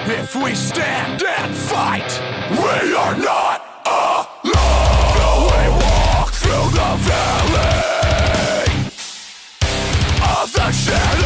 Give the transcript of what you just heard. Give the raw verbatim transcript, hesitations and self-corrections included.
If we stand and fight, we are not alone. Though we walk through the valley of the shadow